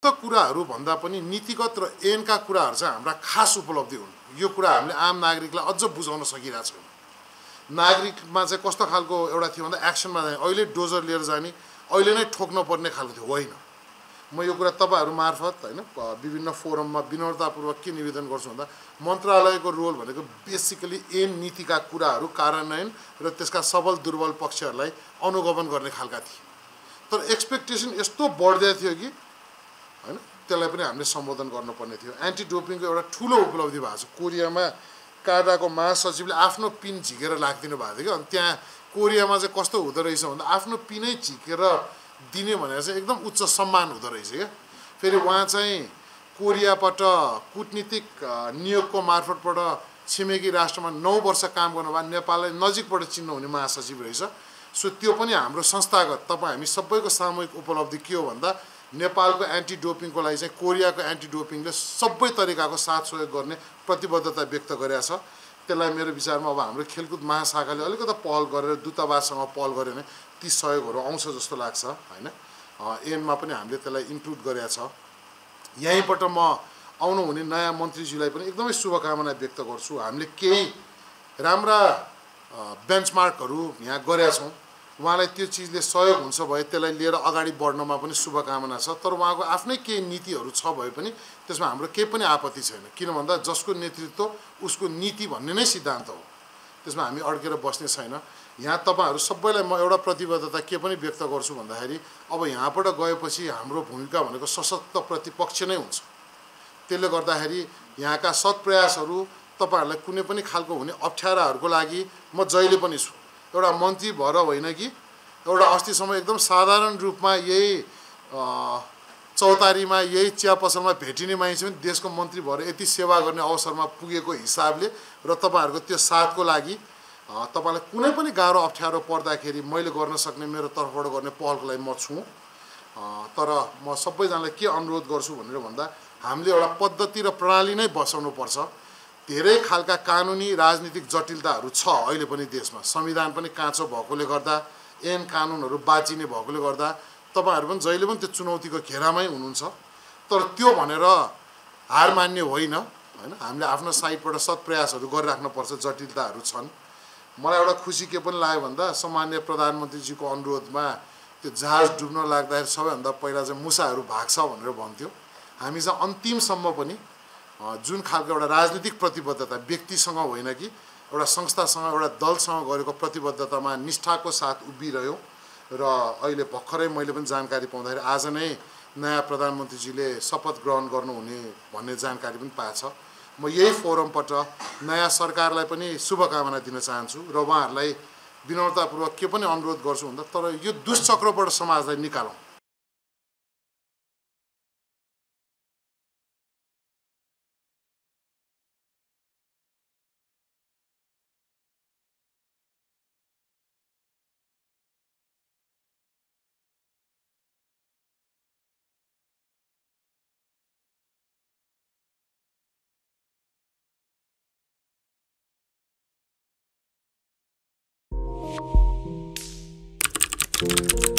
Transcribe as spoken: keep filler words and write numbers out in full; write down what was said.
कुराहरू भन्दा पनि नीतिगत र ऐनका कुराहरू चाहिँ हाम्रा खास उपलब्धि हुन्। यो कुरा हामीले आम नागरिकलाई अझ बुझाउन सकिरहेका छैनौँ। नागरिकमा चाहिँ कस्तो खालको एउटा थियो भन्दा एक्सनमा जाने, अहिले डोजर लिएर जाने, अहिले नै ठोक्न पर्ने खालको थियो, होइन। म यो कुरा तपाईँहरू मार्फत होइन विभिन्न फोरममा विनम्रतापूर्वक के निवेदन गर्छु भन्दा मन्त्रालयको रोल भनेको बेसिकली ऐन नीतिका कुराहरू कार्यान्वयन र त्यसका सबल दुर्बल पक्षहरूलाई अनुगमन गर्ने खालका थिए। तर एक्सपेक्टेसन यस्तो बढ्दै थियो कि होइन त्यसलाई पनि हामीले सम्बोधन गर्नुपर्ने थियो। एन्टी डोपिङको एउटा ठुलो उपलब्धि भएको छ। कोरियामा काडाको महासचिवले आफ्नो पिन झिकेर राखिदिनु भएको थियो कि, अनि त्यहाँ कोरियामा चाहिँ कस्तो हुँदो रहेछ भन्दा आफ्नो पिनै झिकेर दिने भनेर चाहिँ एकदम उच्च सम्मान हुँदो रहेछ क्या। फेरि उहाँ चाहिँ कोरियाबाट कूटनीतिक नियोगको मार्फतबाट छिमेकी राष्ट्रमा नौ वर्ष काम गर्नुभयो, नेपाललाई नजिकबाट चिन्नुहुने महासचिव रहेछ। सो त्यो पनि हाम्रो संस्थागत तपाईँ हामी सबैको सामूहिक उपलब्धि के हो भन्दा नेपालको एन्टी डोपिङको लागि चाहिँ कोरियाको एन्टी डोपिङले सबै तरिकाको साथ सहयोग गर्ने प्रतिबद्धता व्यक्त गरेका छ। त्यसलाई मेरो विचारमा अब हाम्रो खेलकुद महाशाखाले अलिकति पहल गरेर दूतावाससँग पहल गऱ्यो भने ती सहयोगहरू आउँछ जस्तो लाग्छ होइन। ऐनमा पनि हामीले त्यसलाई इन्क्लुड गरेका छ। यहीँबाट म आउनुहुने नयाँ मन्त्रीज्यूलाई पनि एकदमै शुभकामना व्यक्त गर्छु। हामीले केही राम्रा बेन्चमार्कहरू यहाँ गरेका छौँ, उहाँलाई त्यो चिजले सहयोग हुन्छ भए त्यसलाई लिएर अगाडि बढ्नमा पनि शुभकामना छ। तर उहाँको आफ्नै केही नीतिहरू छ भए पनि त्यसमा हाम्रो केही पनि आपत्ति छैन, किन भन्दा जसको नेतृत्व उसको नीति भन्ने नै सिद्धान्त हो, त्यसमा हामी अड्केर बस्ने छैन। यहाँ तपाईँहरू सबैलाई म एउटा प्रतिबद्धता के पनि व्यक्त गर्छु भन्दाखेरि अब यहाँबाट गएपछि हाम्रो भूमिका भनेको सशक्त प्रतिपक्ष नै हुन्छ। त्यसले गर्दाखेरि यहाँका सत्प्रयासहरू तपाईँहरूलाई कुनै पनि खालको हुने अप्ठ्याराहरूको लागि म जहिले पनि छु। एउटा मन्त्री भएर होइन कि एउटा अस्तिसम्म एकदम साधारण रूपमा यही चौतारीमा यही चिया पसलमा भेटिने मान्छे पनि देशको मन्त्री भएर यति सेवा गर्ने अवसरमा पुगेको हिसाबले र तपाईँहरूको त्यो साथको लागि तपाईँलाई कुनै पनि गाह्रो अप्ठ्यारो पर्दाखेरि मैले गर्न सक्ने मेरो तर्फबाट गर्ने पहलको लागि म छु। तर म सबैजनालाई के अनुरोध गर्छु भनेर भन्दा हामीले एउटा पद्धति र प्रणाली नै बसाउनुपर्छ। धेरै खालका कानुनी राजनीतिक जटिलताहरू छ अहिले पनि देशमा, संविधान पनि काँचो भएकोले गर्दा, ऐन कानुनहरू बाँचिने भएकोले गर्दा तपाईँहरू पनि जहिले पनि त्यो चुनौतीको घेरामै हुनुहुन्छ। तर त्यो भनेर हार मान्ने होइन होइन हामीले आफ्नो साइडबाट सत्प्रयासहरू गरिराख्नुपर्छ। जटिलताहरू छन्। मलाई एउटा खुसी के पनि लाग्यो भन्दा सम्माननीय प्रधानमन्त्रीजीको अनुरोधमा त्यो जहाज डुब्न लाग्दाखेरि सबैभन्दा पहिला चाहिँ मुसाहरू भाग्छ भनेर भन्थ्यो। हामी चाहिँ अन्तिमसम्म पनि जुन खालको एउटा राजनीतिक प्रतिबद्धता व्यक्तिसँग होइन कि एउटा संस्थासँग एउटा दलसँग गरेको प्रतिबद्धतामा निष्ठाको साथ उभिरह्यौँ र अहिले भर्खरै मैले पनि जानकारी पाउँदाखेरि आज नै नयाँ प्रधानमन्त्रीजीले शपथ ग्रहण गर्नुहुने भन्ने जानकारी पनि पाएछ। म यही फोरमबाट नयाँ सरकारलाई पनि शुभकामना दिन चाहन्छु र उहाँहरूलाई विनम्रतापूर्वक के पनि अनुरोध गर्छु भन्दा तर यो दुष्चक्रबाट समाजलाई निकालौँ। Thank you.